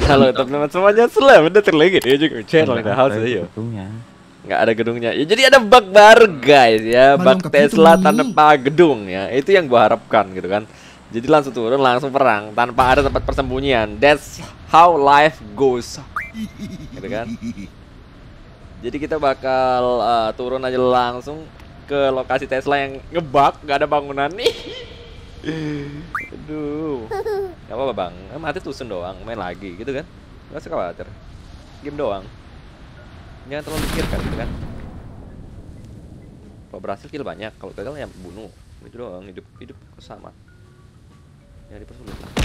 Halo teman-teman semuanya, selamat datang lagi di YouTube channel The House ya. Gedungnya. Nggak ada gedungnya. Ya, jadi ada bug baru guys ya, bug Tesla tanpa gedung ya. Itu yang gua harapkan gitu kan. Jadi langsung turun, langsung perang tanpa ada tempat persembunyian. That's how life goes. Gitu kan. Jadi kita bakal turun aja langsung ke lokasi Tesla yang ngebug, nggak ada bangunan nih. Aduh, nggak apa-apa bang, mati tusun doang, main lagi gitu kan, nggak usah khawatir, game doang, jangan terlalu pikirkan gitu kan. Kalau berhasil kill banyak, kalau gagal ya bunuh, itu doang, hidup sama, jangan dipersulit lah.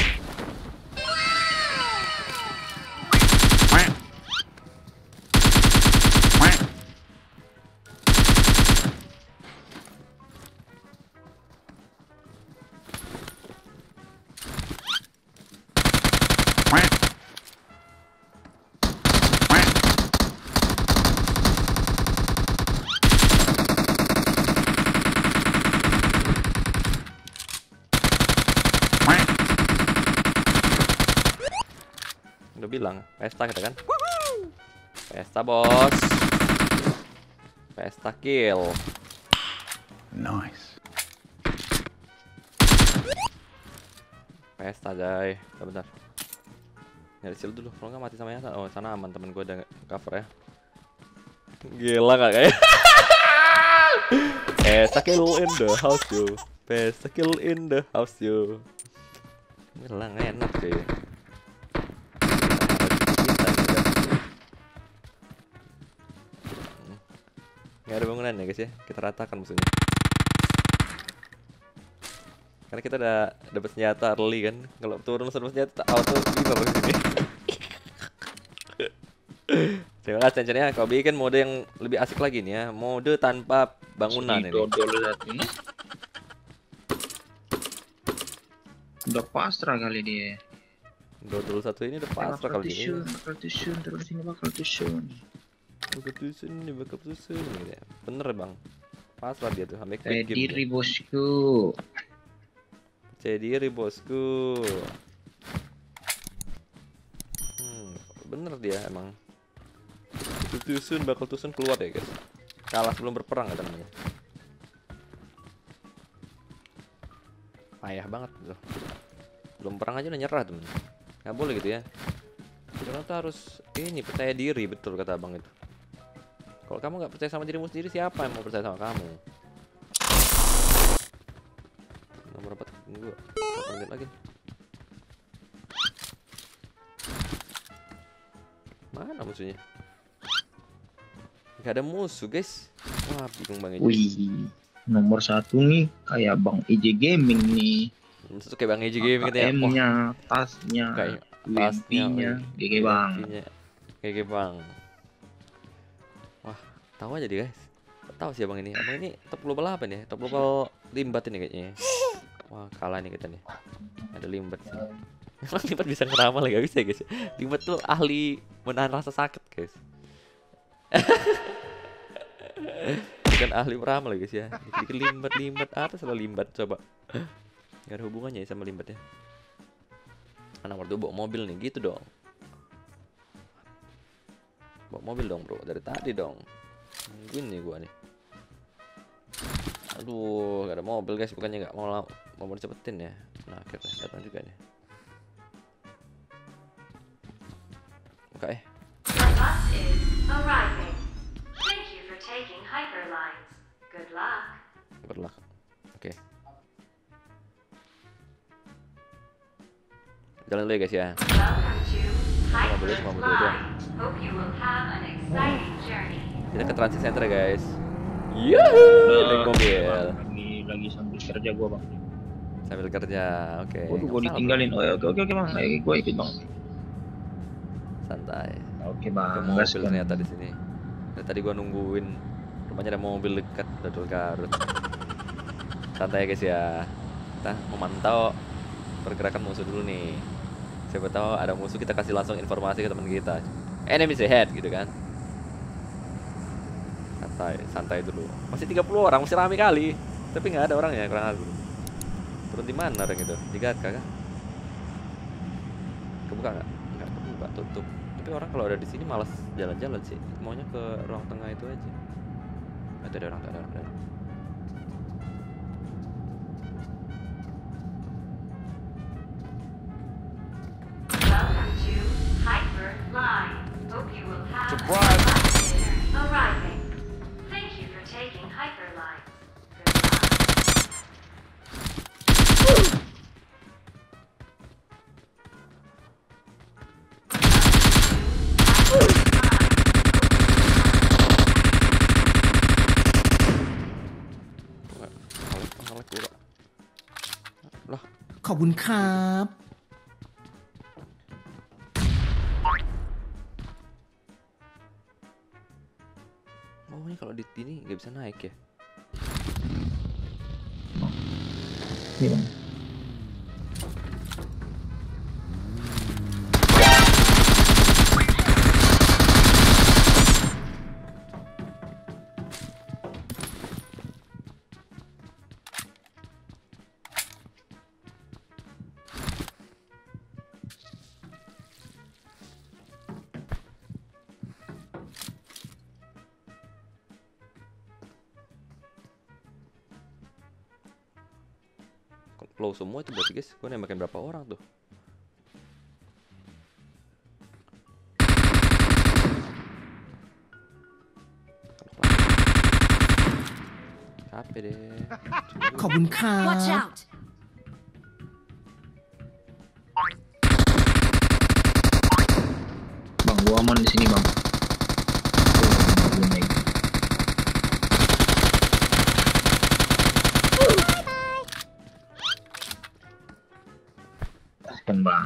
Udah bilang, pesta kita kan? Pesta bos, pesta kill. Nice. Pesta jay, bentar. Nyari shield dulu, kalau nggak mati sama yang sana. Oh sana aman, temen gue udah cover ya. Gila nggak kayak? Pesta kill in the house yo, pesta kill in the house yo. Gila nggak enak sih. Nggak ada bangunan ya guys ya, kita ratakan musuhnya. Karena kita udah dapat senjata early kan, kalau turun senjata auto winner di sini. Terima kasih tensionnya, kau bikin mode yang lebih asik lagi nih ya, mode tanpa bangunan ini. Udah pasrah kali dia. Dodol satu ini udah pasrah kali ini. Bakal tusun, terus ini bakal tusun. Bakal tusun gitu ya. Bener bang, pasrah dia tuh sampai Percaya quick diri game. bosku. Percaya diri bosku. Bener dia emang. Bakal tusun keluar ya guys. Kalah sebelum berperang ya namanya. Payah banget tuh. Belum perang aja udah nyerah temen. Nggak boleh gitu ya. Kita tuh harus ini percaya diri, betul kata abang itu. Kalau kamu nggak percaya sama dirimu sendiri, siapa yang mau percaya sama kamu? Nomor 4 gua. 4 menit lagi. Mana musuhnya? Gak ada musuh guys. Wah bingung banget. Wih, nomor 1 nih kayak Bang EJ Gaming nih. Itu kayak Bang EJ Gaming gitu ya. AKM-nya, tasnya, Kayak UMP-nya, GG Bang. GG Bang. Wah, tahu aja deh guys. Tahu sih abang ini. Abang ini top global apa nih? Top global limbat ini kayaknya. Wah, kalah nih kita nih. Ada limbat sih. Emang limbat bisa ngeramal ya? Gak bisa guys. Limbat tuh ahli menahan rasa sakit guys. Bukan ahli meramal guys ya. Dikit-dikit limbat apa selalu limbat coba. Gak ada hubungannya ya sama limbat ya. Nomor 2 bawa mobil nih gitu dong. Bawa mobil dong bro, dari tadi dong. Nungguin nih gua nih. Aduh, gak ada mobil guys, bukannya gak mau cepetin ya. Nah akhirnya datang juga nih. Oke. Berlak. Oke. Jalan dulu ya guys ya. Cuma boleh doang. Kita ke transit center ya guys. Yuhuu, naik mobil. Lagi sambil kerja gua Bang. Sambil kerja, oke. Waduh, gua ditinggalin. Oh, oke Bang. Ayo gua ikut Bang. Santai. Oke Bang. Ke mobil ternyata di sini. Dari tadi gua nungguin, rupanya ada mobil dekat Dodol Garut. Santai ya guys ya. Kita memantau pergerakan musuh dulu nih. Siapa tahu ada musuh, kita kasih langsung informasi ke teman kita. Enemies ahead gitu kan. Santai dulu. Masih 30 orang, masih ramai kali. Tapi nggak ada orangnya, kurang aku. Turun di mana orang itu? Di Gatka kah? Kebuka nggak? Nggak kebuka. Pak tutup. Tapi orang kalau ada di sini malas jalan-jalan sih. Maunya ke ruang tengah itu aja. Ada orang, ada orang. Welcome to Hyper Line. Hope you will have surprise arriving. Thank you for taking Hyper Line. Lah, ขอบคุณครับ oh ini kalau di sini nggak bisa naik ya? Ini bang. Low semua itu berarti guys, gue nembakin berapa orang tuh? Capek deh. ขอบคุณครั Watch บ out! Bang, gua aman di sini bang. Tuh, naik. Kan bang.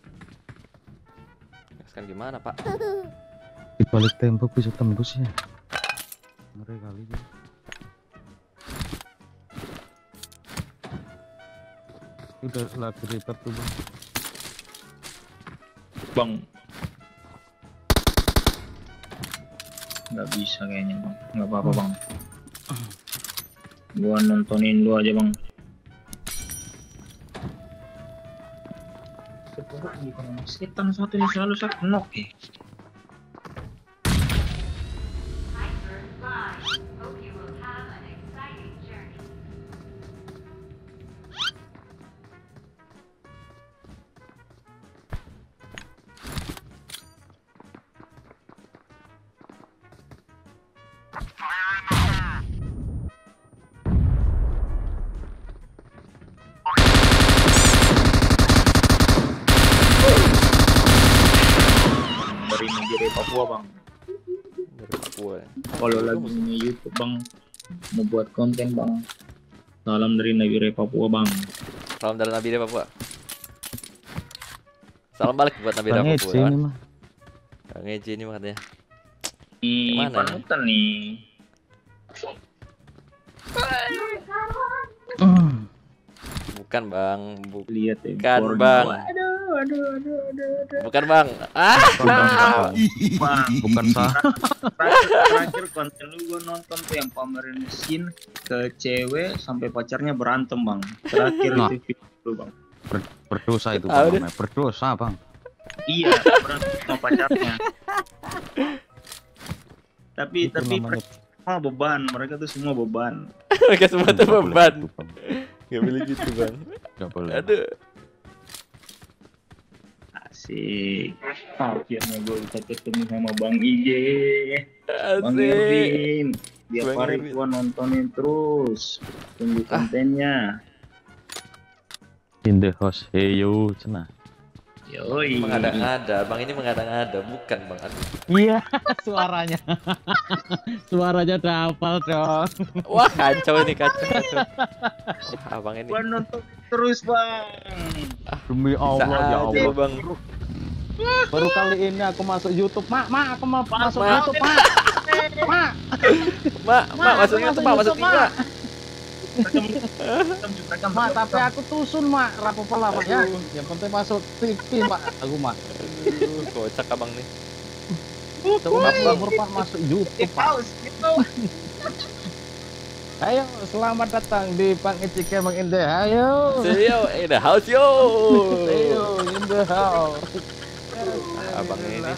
Sekarang gimana Pak? Di balik tembok bisa tembus ya. Ngeri kali ya. Udah lagi ribet tuh bang. Bang. Nggak bisa kayaknya bang. Nggak apa-apa bang. Gua nontonin lu aja bang. Setan satu yang selalu saya knock ya. Hyper Line. Hope you will have an exciting journey. Dari negeri Papua bang. Dari Papua ya. Kalau lagi nge-YouTube bang, mau buat konten bang. Salam dari negeri Papua bang. Salam dari Nabi deh Papua. Salam balik buat Nabi Bang Papua. Ece ini mah. Bang Ece ini mah katanya. Nih, Gimana ya? panutan nih. Bukan bang, Lihat ya. Bukan, Borneo. Bang. Aduh. bukan bang. Bang. Bukan sah. Terakhir konten lu gua nonton tuh yang pamerin mesin ke cewek sampai pacarnya berantem bang. Terakhir Nah. itu video lu bang. Berdosa itu Ah, bang. udah. namanya. Berdosa bang. Iya, berantem sama pacarnya. Tapi Itu namanya semua beban, mereka tuh semua beban. Mereka semua tuh nggak boleh beban. gitu, Bang. Gak boleh gitu bang. Nggak boleh. Aduh. Asik. Akhirnya gue bisa ketemu sama Bang IJ, Bang Asik. Erwin. Tiap Bang hari Erwin. gua nontonin terus. Tunggu kontennya. In the house, hey yo, cenah. Yoi. Mengada-ngada, bang ini mengada-ngada, bukan bang. Aduh. Iya, suaranya. Suaranya udah hafal dong. Wah kacau ini kacau. Wah, abang ini. Gua nonton terus bang. Demi Allah ya Bisa Allah. aja, bang. Baru kali ini aku masuk YouTube, Mak, aku mau masuk Mak. YouTube, Mak. Mak, Mak, masuk YouTube, Mak, masuk TV, Mak. Mak, tapi aku tusun, Mak. Rapopo lah, Mak ya. Yang penting masuk TV, Mak. Aku, Mak. Aduh, kocak abang nih. Coba umur Pak masuk YouTube, Pak. Ayo, selamat datang di Bang Ece Gaming in the Ayo. See you in the house yo. Ayo, in the house. abang ini.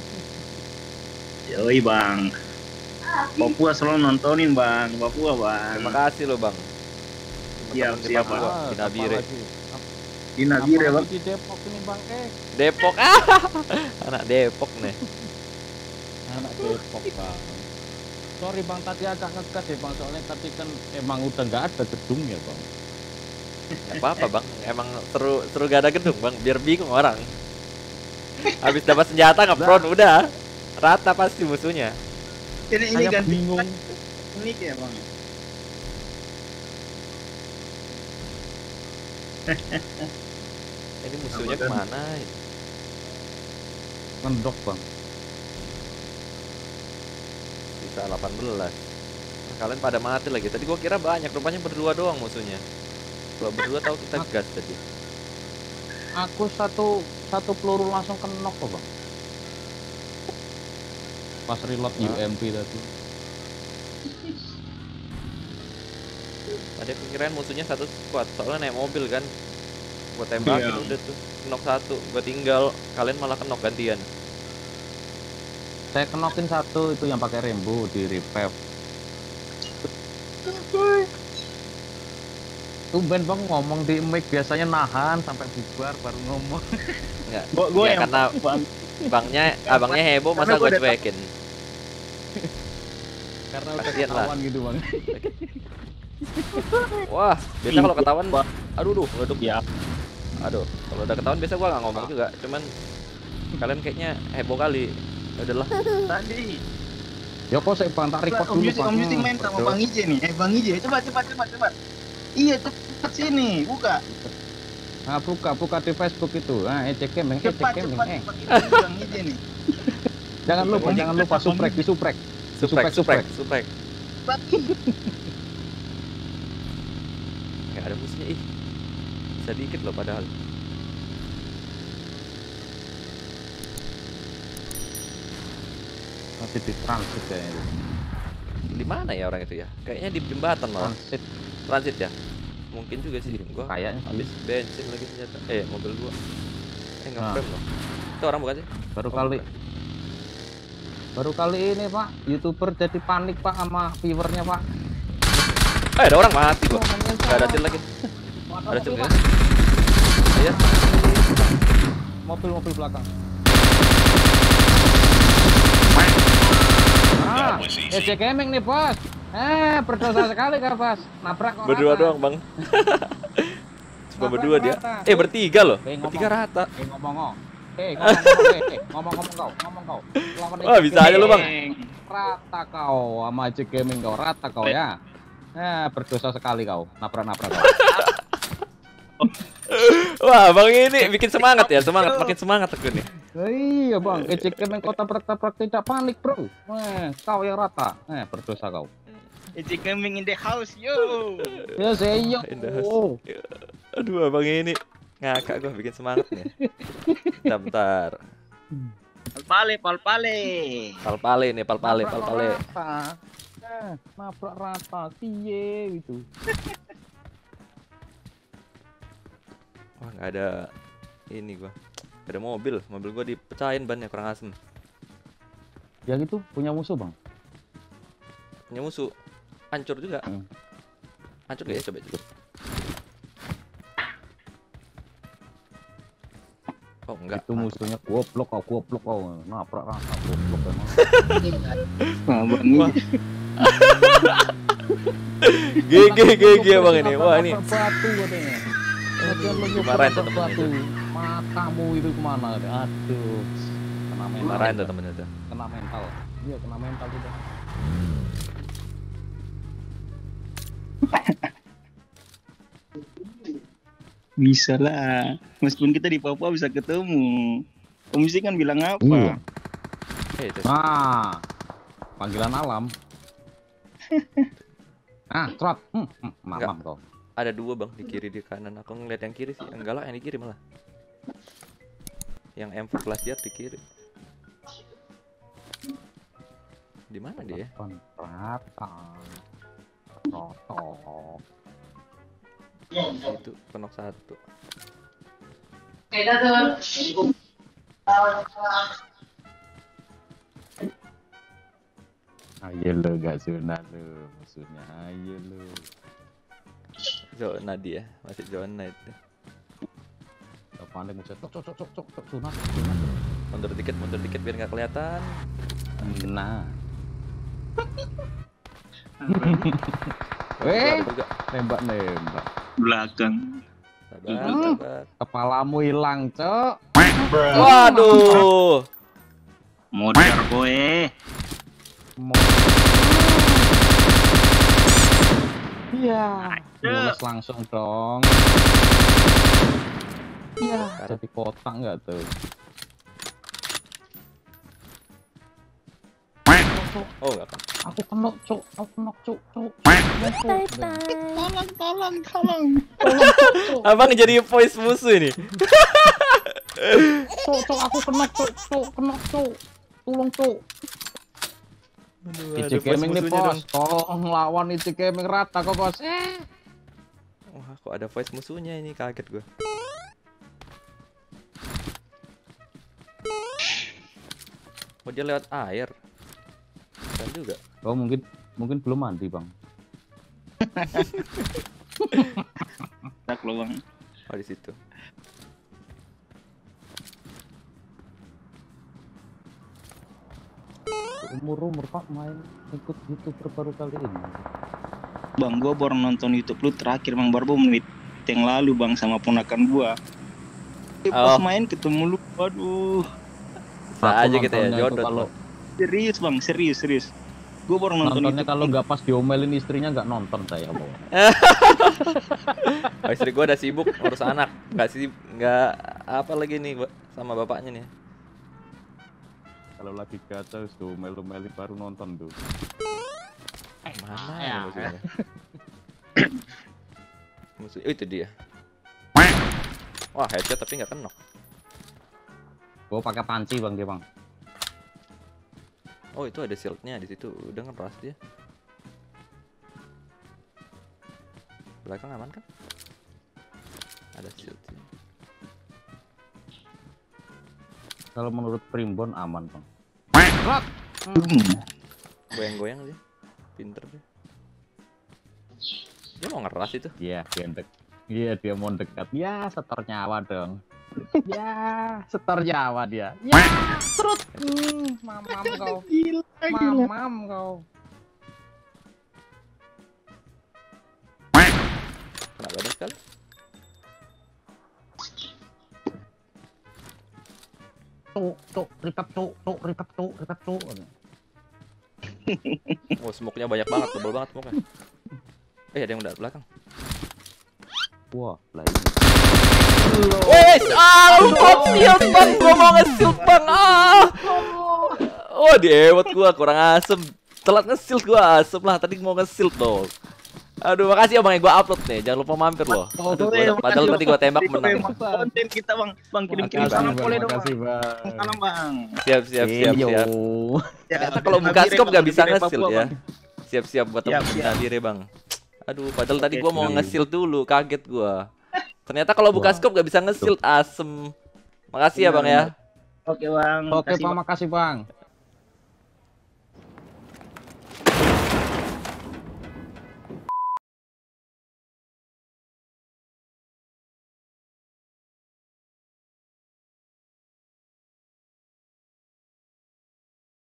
Yoi bang. Papua selalu nontonin bang. Papua bang. Terima kasih loh bang. Siap, Teman-teman di siap, Papua, Ah, di Nabire. siapa lagi? Di Nabire bang. Apalagi di Depok ini bang Depok anak Depok nih. anak Depok bang. Sorry bang tadi agak ngegas ya bang, soalnya tadi kan emang udah nggak ada gedungnya bang. Gak apa-apa bang, emang seru gak ada gedung bang, biar bingung orang. Habis dapat senjata ngepron udah rata pasti musuhnya. Ini Saya ganti bingung. unik ya bang. Ini musuhnya kemana? Ngendok bang. Bisa 18. Nah, kalian pada mati lagi. Tadi gua kira banyak, rupanya berdua doang musuhnya. Kalau berdua tahu kita gas tadi. Aku satu peluru langsung kenok kok bang. Pas reload UMP tadi. Tadi aku kirain musuhnya satu squad, soalnya naik mobil kan. Gua tembakin Iya. udah tuh, kenok satu, gua tinggal, kalian malah kenok gantian. Saya kenokin satu itu yang pakai rembo di revive. Tumben bang ngomong di mic biasanya nahan sampai bubar baru ngomong. Enggak. Gua Ya, yang karena bang. abangnya heboh, masa Karena gua gua udah cuekin. Karena udah Kasian lah. ketahuan gitu bang. Wah, biasa kalau ketahuan, aduh ngeleduk. Ya. Aduh, kalau udah ketahuan biasa gua nggak ngomong juga, cuman kalian kayaknya heboh kali. Ya udahlah. Tadi. Ya kok saya bang tak record dulu Om Yusik main sama Bang Ije nih. Bang Ije, cepat. Iya cepat sini, buka. Nah, buka di Facebook itu. Nah, ecek gaming. Cepat. Ini Bang Ije nih. Jangan lupa suprek. Suprek. Cepat. Kayak ada musuhnya ih. Bisa dikit loh padahal. Masih di transit kayaknya. Di mana ya orang itu ya? Kayaknya di jembatan malah. Transit. Transit ya? Mungkin juga sih. Gua Kayaknya sih. habis bensin lagi ternyata. Mobil gua. Nah. Nge-frame loh. Itu orang bukan sih? Baru kali ini pak, YouTuber jadi panik pak sama viewernya pak. Ada orang mati kok. Gak ada kill lagi. Ada kill nggak? Iya. Mobil belakang. Ah, ecek gaming nih bos. Berdosa sekali kau bos. Nabrak kok. Berdua rata. doang bang. Cuma Nabrak berdua dia. rata. Bertiga loh. Ngomong. Bertiga rata. Ngomong kau. Lawan Wah, ecek bisa aja lu, Bang. Rata kau sama ecek gaming kau, rata kau ya. Berdosa sekali kau, nabrak kau. Wah, bang ini bikin semangat ya, makin semangat aku nih. Iya bang, ecek gaming kau tabrak tidak panik bro. Kau yang rata, berdosa kau. Ije Gaming in the house, yo. Ya saya Indah. Aduh, abang ini ngakak gua bikin semangat nih. Bentar. Palpale. Palpale. Rata. Nabrak rata, piye gitu. Wah, nggak ada ini gua. Nggak ada mobil gua dipecahin bannya kurang asem. Yang itu punya musuh bang? Punya musuh. Hancur juga. Hancur gak ya? Coba. Oh, enggak. Itu musuhnya goblok kau. Nabrak rata, goblok emang. Nah, Bang Ije. GG bang ini. Wah, ini. Batu katanya. Dimarahin tuh temennya batu. itu. Matamu itu kemana? Aduh. Kena mental. Dimarahin tuh temennya tuh. Kena mental. Iya, kena mental juga. Bisa lah. Meskipun kita di Papua bisa ketemu. Om Yusik kan bilang apa? Iya. Itu. Nah, panggilan alam. Trot. Mamam kau. Ada dua bang, di kiri di kanan. Aku ngeliat yang kiri sih. Enggak lah, yang di kiri malah. Yang M14 dia di kiri. Di mana dia? Rata. Rotok. Itu penok satu. Ayo lo gak sunat lo musuhnya. Ayo lo. Zona dia, masih zona itu. Paling musuh cok sunat. Mundur dikit biar nggak kelihatan. Nah. Wah, Weh, ada juga. nembak. Belakang. Sabar. Kepalamu hilang, Cok. Waduh. Modar kowe. Iya. Mulus langsung dong. Iya. Jadi kotak nggak tuh? Oh, nggak kan. Aku kena, Cok. Tolong. Abang jadi voice musuh ini. Cok, aku kena, Cok. Tolong, Cok. Aduh, IC Gaming nih, Bos. Tolong lawan IC Gaming rata kok, Bos. Wah, kok ada voice musuhnya ini, kaget gue. Oh, dia lewat air. Kan juga. Oh, mungkin belum mandi, Bang. Tak lo bang. Oh, di situ. Umur Pak main ikut YouTuber baru kali ini. Bang, gua baru nonton YouTube lu terakhir bang, baru menit yang lalu bang sama ponakan gua. Pas main ketemu lu, waduh. Bisa aja kita ya, nontonnya itu jodoh. kalau Serius bang, serius. Gua baru nonton nontonnya itu. kalau nggak pas diomelin istrinya nggak nonton saya, Bang. Oh, istri gua udah sibuk ngurus anak. Nggak apa lagi nih sama bapaknya nih. Kalau lagi kacau diomel-omelin baru nonton tuh. Mana ya musuhnya? Musuh itu dia. Wah, headshot tapi nggak kena. Gua pakai panci, Bang, dia, Bang. Oh, itu ada shieldnya di situ. Udah ngeras dia. Belakang aman kan? Ada shield. Kalau menurut Primbon aman, Bang. Goyang-goyang dia. Pinter dia. Dia mau ngeras itu. Iya, dia mau dekat. Ya, setor nyawa dong. Ya, setor nyawa dia. Ya, terus. Mamam kau. Mamam kau. Kena badan sekali. Ripap tuh. Oh, smoke-nya banyak banget, tebel banget smoke-nya. Ada yang udah belakang. Wah, lagi. Wes, shield bang, gua mau nge-shield bang. Oh, diewot gua kurang asem. Telat nge-shield gua asem lah, tadi mau nge-shield dong. Aduh, makasih ya bang, yang gua upload nih. Jangan lupa mampir loh. Aduh, padahal tadi gua tembak menang. Konten kita bang, kirim salam boleh dong bang. Salam bang. Siap. Ternyata kalau buka scope gak bisa nge-shield ya. Siap buat temen diri bang. Aduh, padahal tadi gua mau nge-shield dulu, kaget gua. Ternyata kalau buka scope gak bisa nge-shield, asem. Makasih ya bang ya. Oke bang. Oke, Pak, makasih, Bang.